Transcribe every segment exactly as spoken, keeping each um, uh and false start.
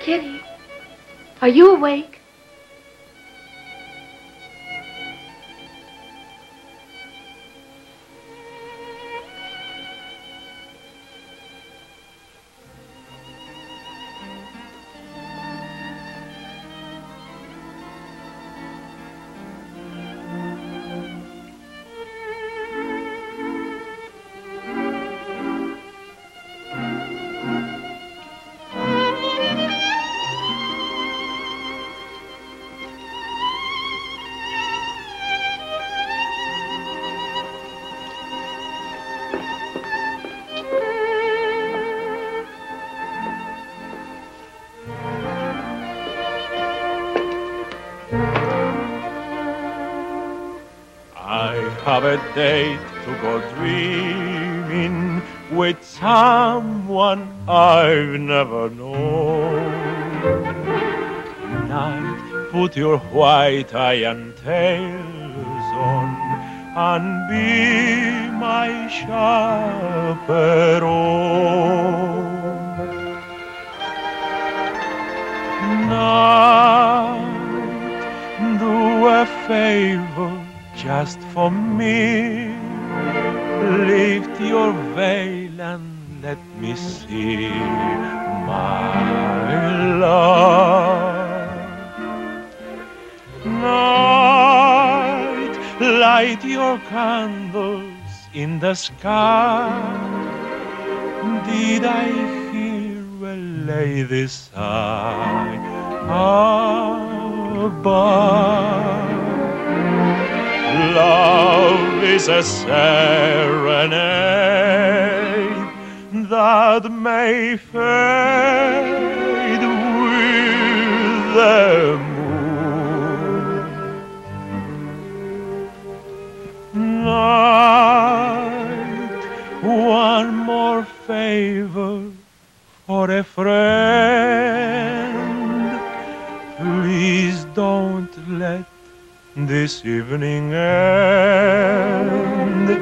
Kitty, are you awake? Have a date to go dreaming with someone I've never known. Tonight, put your white iron tails on and be my chaperone. Night, do a favor just for me. Lift your veil and let me see my love. Night, light your candles in the sky. Did I hear a lady sigh above? Love is a serenade that may fade with the moon. Night, one more favor for a friend. Please don't let this evening end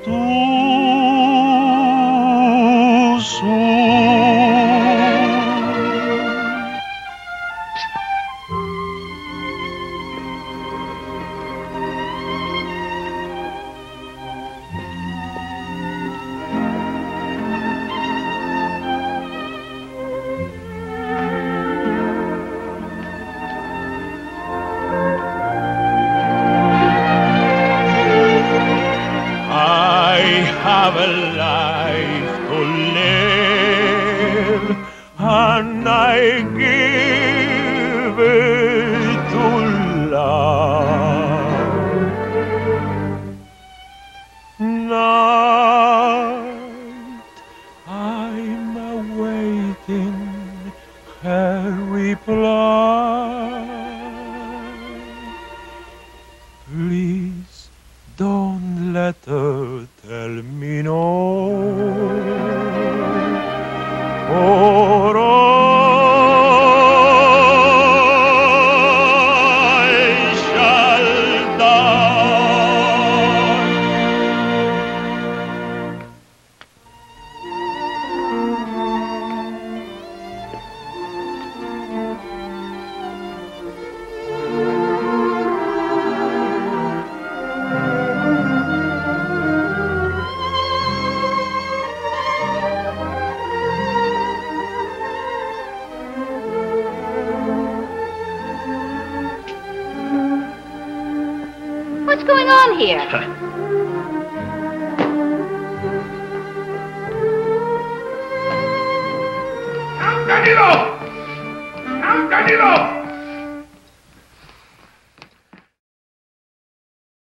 too soon. Have a life to live, and I give it to love. Night, I'm awaiting her reply. Please don't let her tell me no, or I shall die. What's going on here? Count Danilo! Count Danilo!